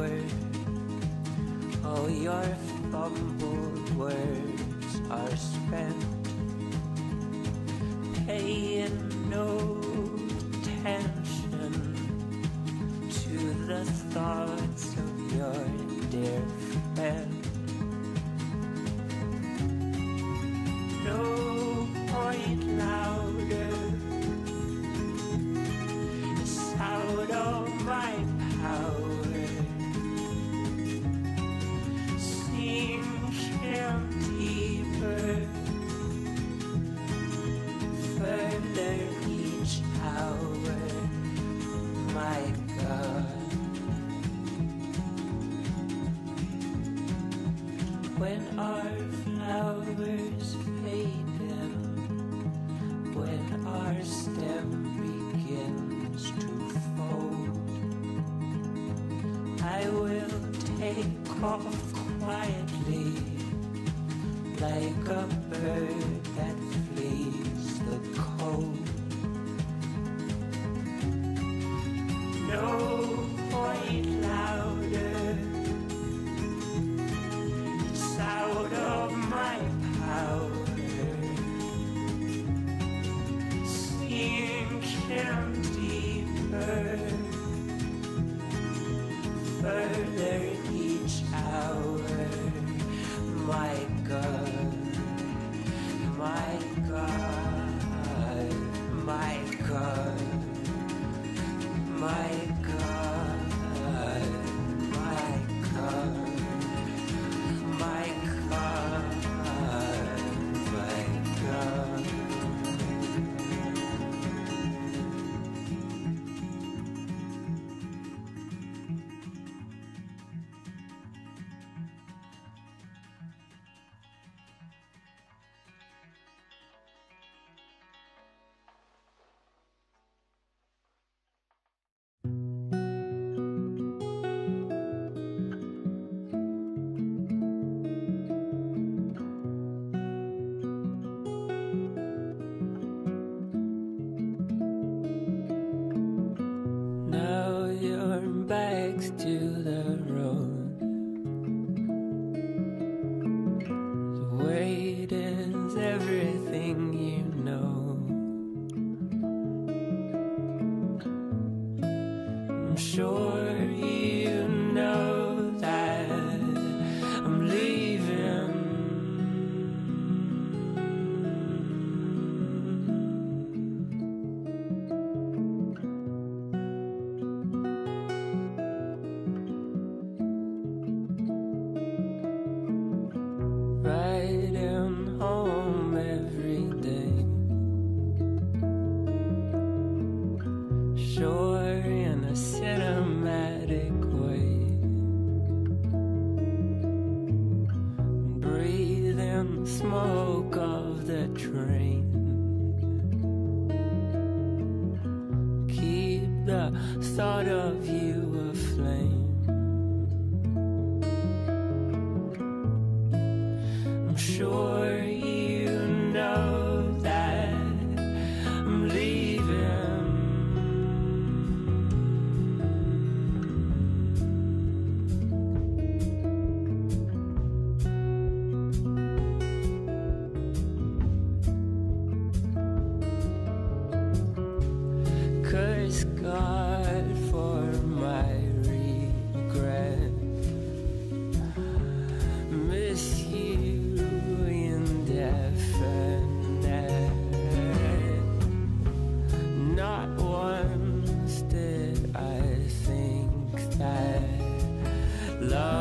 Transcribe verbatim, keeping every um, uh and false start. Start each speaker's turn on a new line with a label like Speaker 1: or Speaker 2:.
Speaker 1: word. All your fumbled words are spent, paying no attention to the thoughts of your dear friend. No point louder, it's out of my power. Sinking deeper, further each hour, my God. When our flowers fading, when our stem begins to fold, I will take off quietly, like a bird that flees the cold. No point louder, it's out of my power. Sinking deeper, further each hour, my God, my God, my God, my God, my God, my God, my God. Now your back's to the road, the weight is everything you know. I'm sure you know that I'm leaving. Riding home every day, sure in a cinematic way, breathing smoke of the train, keep the thought of you aflame. I'm sure you know that I'm leaving. Curse God for my regret. Miss you indefinite. Not once did I think that love